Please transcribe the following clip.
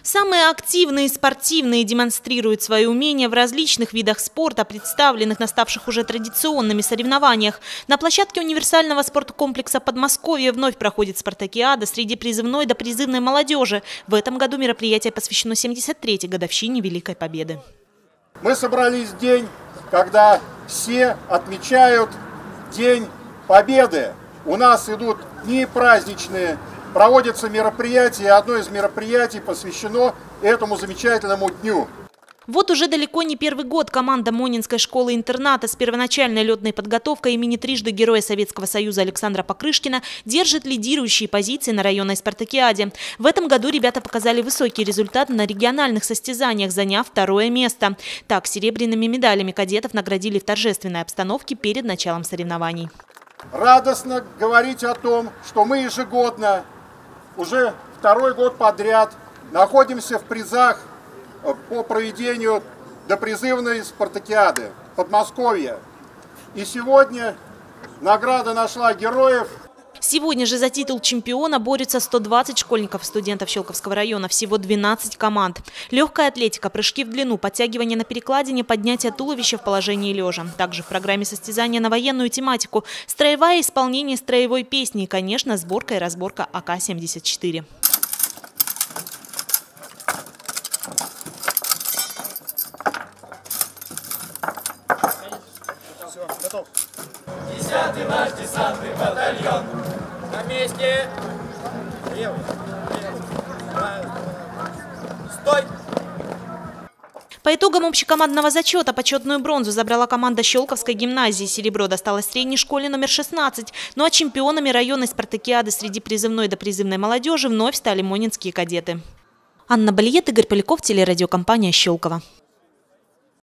Самые активные и спортивные демонстрируют свои умения в различных видах спорта, представленных на ставших уже традиционными соревнованиях. На площадке универсального спорткомплекса Подмосковья вновь проходит спартакиада среди призывной до призывной молодежи. В этом году мероприятие посвящено 73-й годовщине Великой Победы. Мы собрались в день, когда все отмечают День Победы. У нас идут дни праздничные. Проводятся мероприятия, одно из мероприятий посвящено этому замечательному дню. Вот уже далеко не первый год команда Монинской школы-интерната с первоначальной летной подготовкой имени трижды Героя Советского Союза Александра Покрышкина держит лидирующие позиции на районной спартакиаде. В этом году ребята показали высокий результат на региональных состязаниях, заняв второе место. Так, серебряными медалями кадетов наградили в торжественной обстановке перед началом соревнований. Радостно говорить о том, что мы ежегодно, уже второй год подряд, находимся в призах по проведению допризывной спартакиады Подмосковья. И сегодня награда нашла героев. Сегодня же за титул чемпиона борются 120 школьников и студентов Щелковского района, всего 12 команд. Легкая атлетика, прыжки в длину, подтягивание на перекладине, поднятие туловища в положении лежа. Также в программе состязания на военную тематику, строевое исполнение строевой песни и, конечно, сборка и разборка АК-74. Все, готов. 10-й наш десантный батальон. На месте. Левый. Стой. По итогам общекомандного зачета почетную бронзу забрала команда Щелковской гимназии. Серебро досталось средней школе номер 16. Ну а чемпионами районной спартакиады среди призывной до призывной молодежи вновь стали монинские кадеты. Анна Балиет, Игорь Поляков, телерадиокомпания «Щелково».